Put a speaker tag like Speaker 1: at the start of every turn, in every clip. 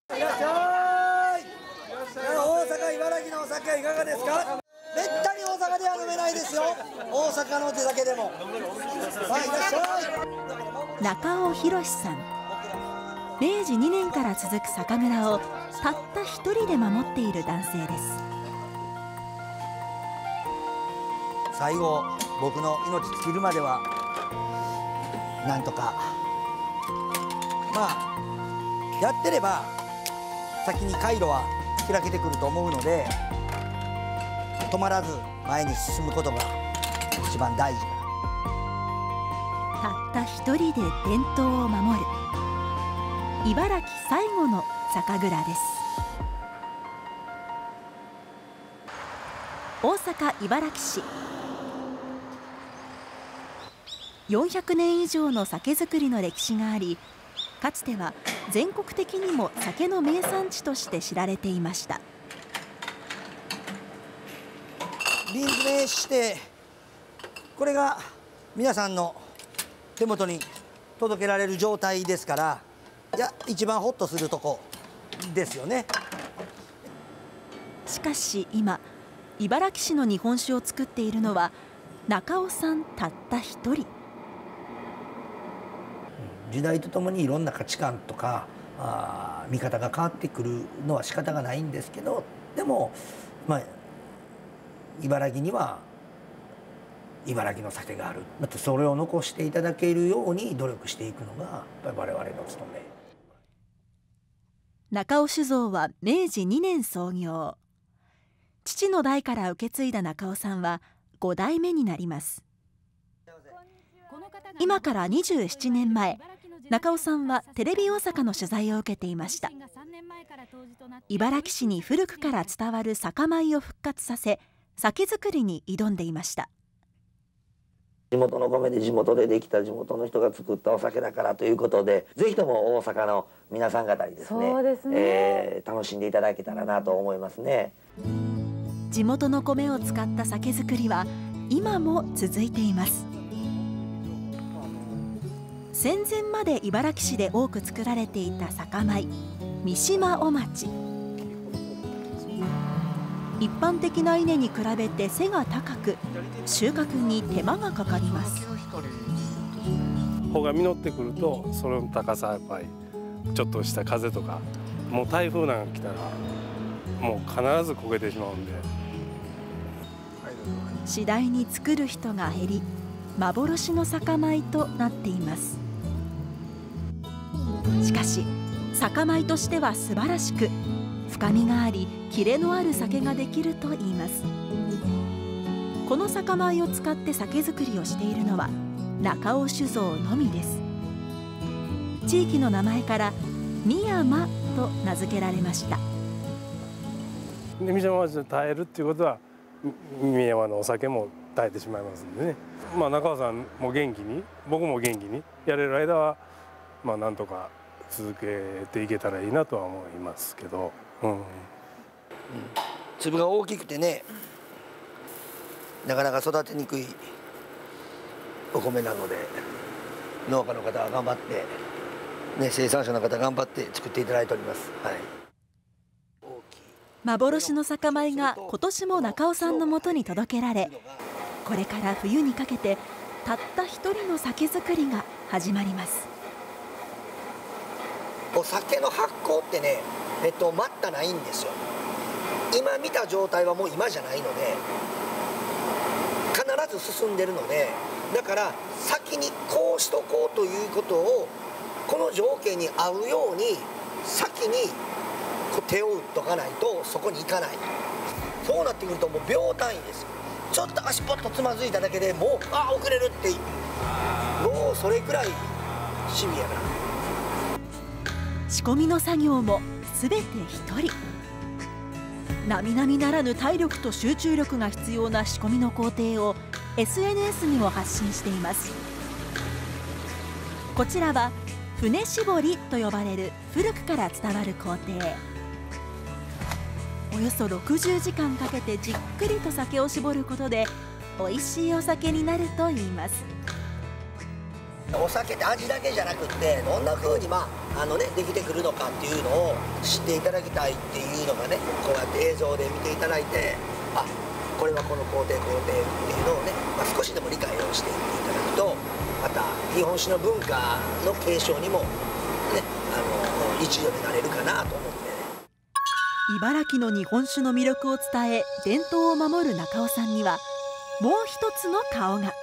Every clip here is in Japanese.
Speaker 1: いらっしゃい。大阪、茨城のお酒はいかがですか。めったに大阪では飲めないですよ。大阪の手酒でも。はい、いらっしゃい。
Speaker 2: 中尾博さん。明治2年から続く酒蔵をたった一人で守っている男性です。
Speaker 1: 最後、僕の命尽きるまではなんとかまあやってれば先に回路は開けてくると思うので、止まらず前に進むことが一番大事か
Speaker 2: な。たった一人で伝統を守る茨城最後の酒蔵です。大阪茨城市、400年以上の酒造りの歴史があり、かつては全国的にも酒の名産地として知られていました。
Speaker 1: 瓶詰めしてこれが皆さんの手元に届けられる状態ですから、いや一番ホッとするとこですよね。
Speaker 2: しかし今、茨城市の日本酒を作っているのは中尾さんたった一人。
Speaker 1: 時代とともにいろんな価値観とか見方が変わってくるのは仕方がないんですけど、でもまあ茨城には茨城の酒がある。またそれを残していただけるように努力していくのがやっぱり我々の務め。
Speaker 2: 中尾酒造は明治2年創業。父の代から受け継いだ中尾さんは5代目になります。今から27年前、中尾さんはテレビ大阪の取材を受けていました。茨城市に古くから伝わる酒米を復活させ、酒造りに挑んでいました。
Speaker 3: 地元の米で地元でできた地元の人が作ったお酒だからということで、ぜひとも大阪の皆さん方にですね、楽しんでいただけたらなと思いますね。
Speaker 2: 地元の米を使った酒造りは今も続いています。戦前まで茨城市で多く作られていた酒米、三島お町。一般的な稲に比べて背が高く、収穫に手間がかかります。
Speaker 4: 穂が実ってくると、その高さやっぱりちょっとした風とか、もう台風なんか来たらもう必ず焦げてしまうんで。
Speaker 2: 次第に作る人が減り、幻の酒米となっています。しかし酒米としては素晴らしく、深みがありキレのある酒ができるといいます。この酒米を使って酒造りをしているのは中尾酒造のみです。地域の名前から三山と名付けられました。
Speaker 4: 三島町で耐えるっていうことは、三山のお酒も耐えてしまいますんでね。まあ中尾さんも元気に、僕も元気にやれる間はまあなんとか続けていけたらいいなとは思いますけど、
Speaker 1: 粒が大きくてね、なかなか育てにくいお米なので、農家の方は頑張って、ね、生産者の方頑張って作っていただいております。はい、
Speaker 2: 幻の酒米が今年も中尾さんのもとに届けられ、これから冬にかけてたった一人の酒造りが始まります。
Speaker 1: お酒の発酵ってね、待ったないんですよ。今見た状態はもう今じゃないので、必ず進んでるので、だから先にこうしとこうということを、この条件に合うように先に手を打っとかないとそこに行かない。そうなってくるともう秒単位ですよ。ちょっと足ポッとつまずいただけでもう遅れるって、もうそれくらいシビアな。
Speaker 2: 仕込みの作業もすべて一人。並々ならぬ体力と集中力が必要な仕込みの工程を SNS にも発信しています。こちらは船絞りと呼ばれる古くから伝わる工程。およそ60時間かけてじっくりと酒を絞ることで美味しいお酒になるといいます。
Speaker 1: お酒って味だけじゃなくって、どんな風にできてくるのかっていうのを知っていただきたいっていうのがね、こうやって映像で見ていただいて、あ、これはこの工程っていうのをね、少しでも理解をしていっていただくと、また日本酒の文化の継承にもね、一助になれるかなと思ってね。
Speaker 2: 茨城の日本酒の魅力を伝え、伝統を守る中尾さんにはもう一つの顔が。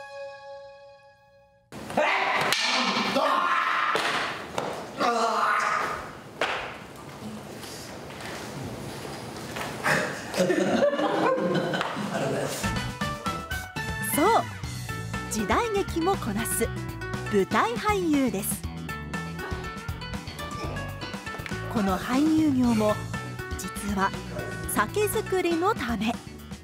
Speaker 2: そう、時代劇もこなす舞台俳優です。この俳優業も実は酒造りのため。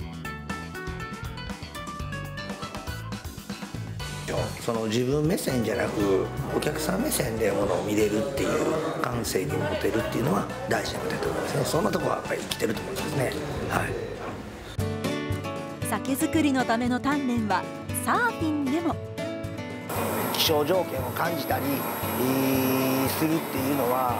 Speaker 1: その自分目線じゃなくお客さん目線でものを見れるっていう感性に持てるっていうのは大事なことだと思いますね。そんなところはやっぱり生きてると思いますね。はい。
Speaker 2: 酒造りのための鍛錬はサーフィンでも。
Speaker 1: 気象条件を感じたりするっていうのは、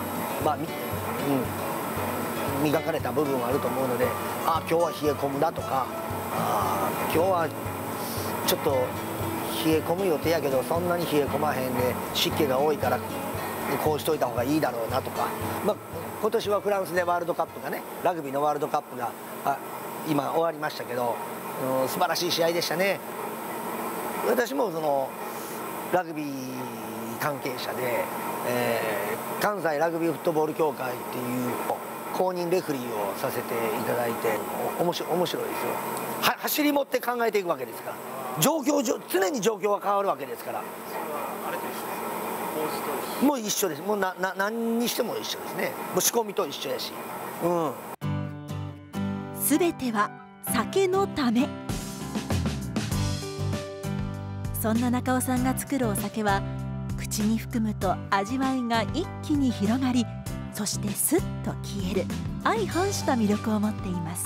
Speaker 1: 磨かれた部分はあると思うので、あ、今日は冷え込むだとか、今日はちょっと冷え込む予定やけどそんなに冷え込まへんで、湿気が多いからこうしといた方がいいだろうなとか、今年はフランスでワールドカップがね、ラグビーのワールドカップが今終わりましたけど、素晴らしい試合でしたね。私もそのラグビー関係者で、関西ラグビーフットボール協会っていう公認レフリーをさせていただいて、面白いですよ。走り持って考えていくわけですから、常に状況が変わるわけですから。もう一緒です。もう何にしても一緒ですね。もう仕込みと一緒やし。
Speaker 2: すべては酒のため。そんな中尾さんが作るお酒は口に含むと味わいが一気に広がり、そしてスッと消える相反した魅力を持っています。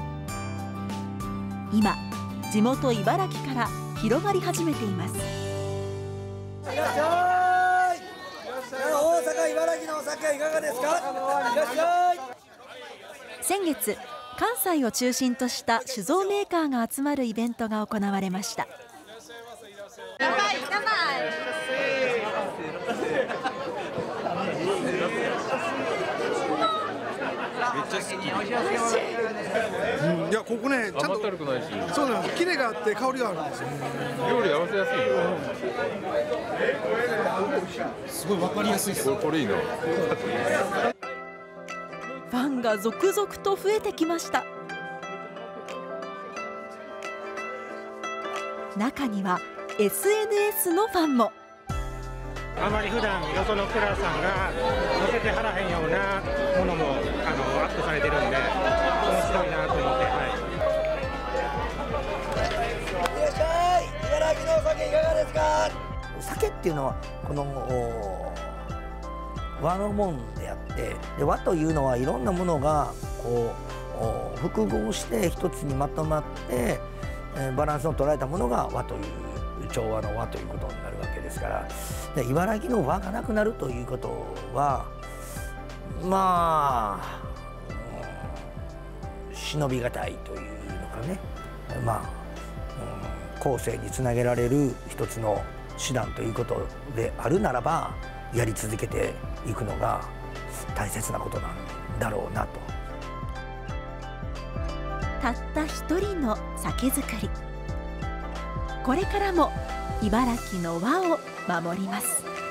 Speaker 2: 今地元茨城から広がり始めています。
Speaker 1: いらっしゃい。大阪茨城のお酒はいかがですか。いらっしゃい。
Speaker 2: 先月、関西を中心とした酒造メーカーが集まるイベントが行われました。
Speaker 5: 乾杯乾杯。
Speaker 6: めっちゃ好き。いや、ここね、ちゃんとそうなんです。キレがあって香りがあるんですよ。料理合わせやすいよ。すごいわかりやすいです。これいいな。
Speaker 2: ファンが続々と増えてきました。中には SNS のファンも。
Speaker 7: あまり普段よそのクラさんが載せてはらへんようなものもアップされてるんで面白いなと思って、
Speaker 1: いらっしゃい。茨城のお酒いかがですか。酒っていうのはこの和のもんであって、で和というのはいろんなものがこう複合して一つにまとまってバランスの捉えたものが和という調和の和ということになるわけですから、で茨城の和がなくなるということは忍びがたいというのかね、後世につなげられる一つの手段ということであるならば、やり続けていくのが大切なことなんだろうなと。
Speaker 2: たった一人の酒造り、これからも茨城の和を守ります。